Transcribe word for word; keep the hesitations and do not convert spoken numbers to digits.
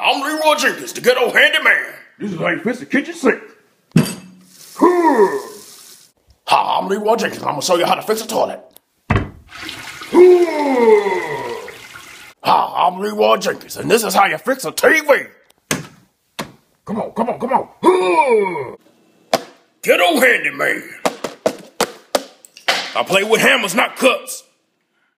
Hi, I'm Leroy Jenkins, the Ghetto Handyman. This is how you fix the kitchen sink. Hi, I'm Leroy Jenkins, and I'm gonna show you how to fix a toilet. Hi, I'm Leroy Jenkins, and this is how you fix a T V. Come on, come on, come on. Ghetto Handyman. I play with hammers, not cups.